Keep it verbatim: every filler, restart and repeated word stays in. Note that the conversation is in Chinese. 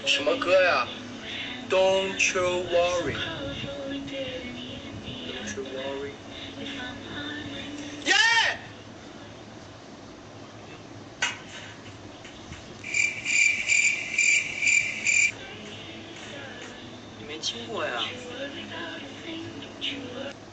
什么歌呀 ？Don't you worry. Don't you worry. Yeah! 你没听过呀？